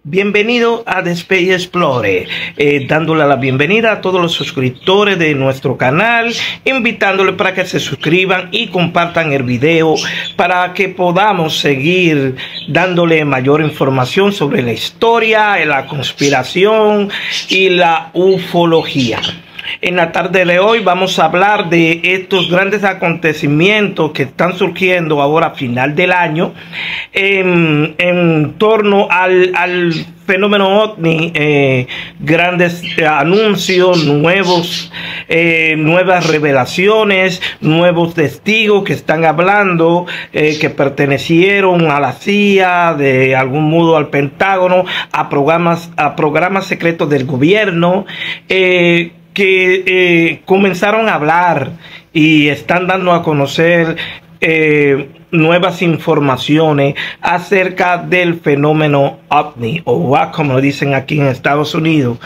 Bienvenido a The Space Explorer, dándole la bienvenida a todos los suscriptores de nuestro canal, invitándole para que se suscriban y compartan el video para que podamos seguir dándole mayor información sobre la historia, la conspiración y la ufología. En la tarde de hoy vamos a hablar de estos grandes acontecimientos que están surgiendo ahora a final del año en torno al fenómeno OVNI, grandes anuncios, nuevas revelaciones, nuevos testigos que están hablando que pertenecieron a la CIA, de algún modo al Pentágono, a programas secretos del gobierno, que comenzaron a hablar y están dando a conocer nuevas informaciones acerca del fenómeno OVNI o UAP, como lo dicen aquí en Estados Unidos.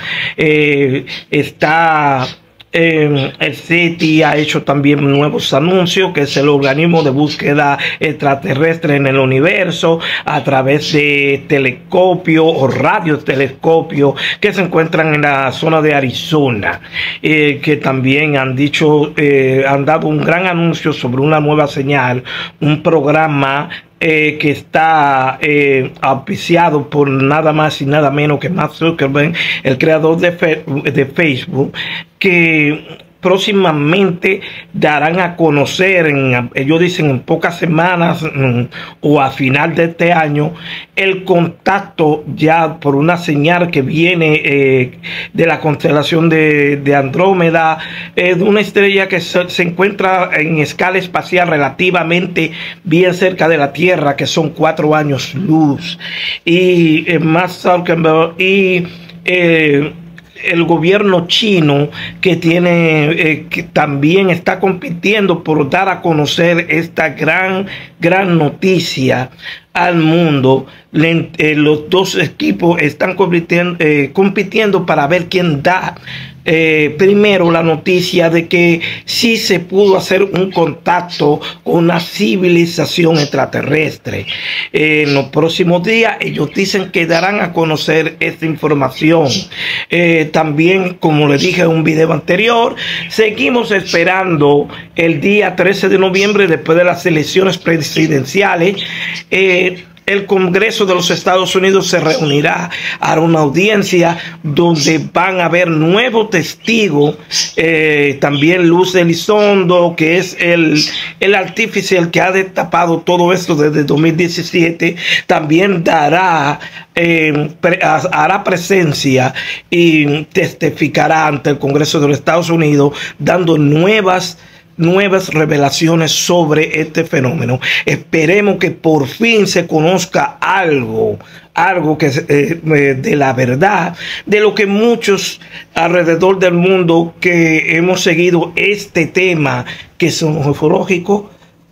El SETI ha hecho también nuevos anuncios, que es el organismo de búsqueda extraterrestre en el universo, a través de telescopios o radiotelescopios que se encuentran en la zona de Arizona, que también han dado un gran anuncio sobre una nueva señal, un programa que está auspiciado por nada más y nada menos que Mark Zuckerberg, el creador de Facebook, que próximamente darán a conocer, ellos dicen en pocas semanas o a final de este año, el contacto ya por una señal que viene de la constelación de Andrómeda, de una estrella que se encuentra en escala espacial relativamente bien cerca de la Tierra, que son 4 años luz. Y Mark Zuckerberg y el gobierno chino, que que también está compitiendo por dar a conocer esta gran noticia al mundo. Los dos equipos están compitiendo para ver quién da primero la noticia de que sí se pudo hacer un contacto con una civilización extraterrestre. En los próximos días ellos dicen que darán a conocer esta información. También, como les dije en un video anterior, seguimos esperando el día 13 de noviembre, después de las elecciones presidenciales. El Congreso de los Estados Unidos se reunirá, hará una audiencia donde van a haber nuevos testigos. También Luz Elizondo, que es el artífice que ha destapado todo esto desde 2017, también hará presencia y testificará ante el Congreso de los Estados Unidos, dando nuevas revelaciones sobre este fenómeno. Esperemos que por fin se conozca algo que de la verdad, de lo que muchos alrededor del mundo que hemos seguido este tema, que son ufológicos,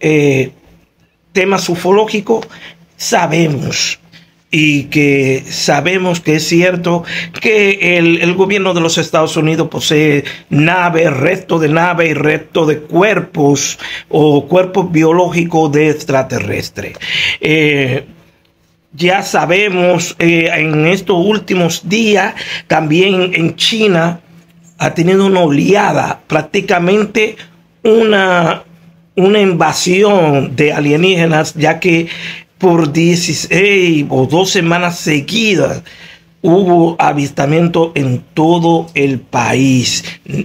temas ufológicos, sabemos. Y que sabemos que es cierto que el gobierno de los Estados Unidos posee restos de naves y restos de cuerpos o cuerpos biológicos de extraterrestres. Ya sabemos, en estos últimos días, también en China ha tenido una oleada, prácticamente una invasión de alienígenas, ya que por 16 o 2 semanas seguidas hubo avistamiento en todo el país,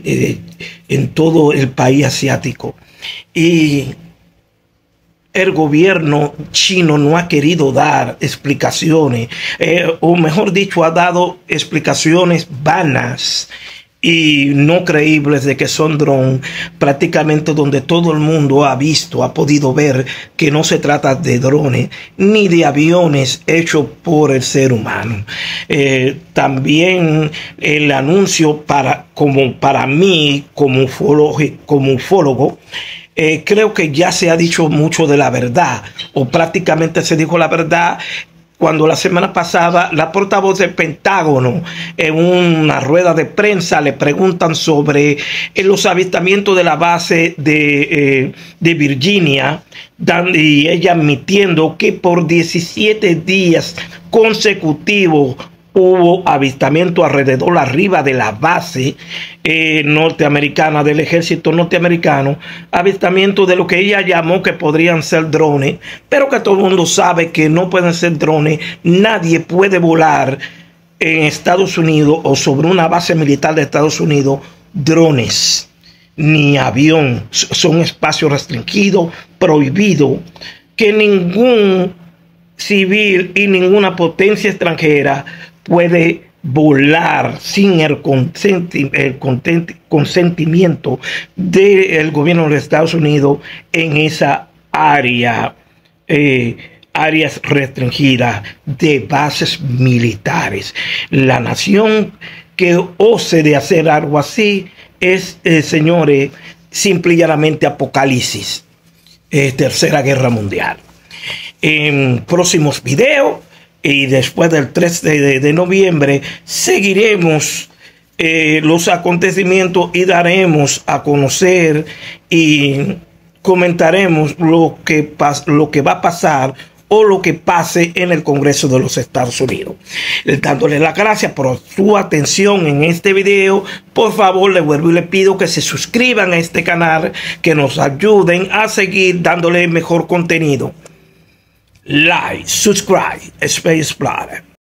asiático. Y el gobierno chino no ha querido dar explicaciones, o mejor dicho, ha dado explicaciones vanas y no creíbles de que son drones, prácticamente donde todo el mundo ha podido ver que no se trata de drones ni de aviones hechos por el ser humano. También el anuncio para mí, como ufólogo, creo que ya se ha dicho mucho de la verdad, o prácticamente se dijo la verdad, cuando la semana pasada la portavoz del Pentágono, en una rueda de prensa, le preguntan sobre los avistamientos de la base de Virginia, y ella admitiendo que por 17 días consecutivos hubo avistamiento alrededor arriba de la base norteamericana del ejército norteamericano, avistamiento de lo que ella llamó que podrían ser drones, pero que todo el mundo sabe que no pueden ser drones. Nadie puede volar en Estados Unidos o sobre una base militar de Estados Unidos drones ni avión. Son espacios restringidos, prohibidos, que ningún civil y ninguna potencia extranjera puede volar sin el consentimiento del gobierno de Estados Unidos en esa área, áreas restringidas de bases militares. La nación que ose de hacer algo así es, señores, simple y llanamente apocalipsis, tercera guerra mundial. En próximos videos y después del 3 de noviembre seguiremos los acontecimientos y daremos a conocer y comentaremos lo que va a pasar o lo que pase en el Congreso de los Estados Unidos. Dándole las gracias por su atención en este video. Por favor, le vuelvo y le pido que se suscriban a este canal, que nos ayuden a seguir dándole mejor contenido. Like, subscribe, Space Explorer.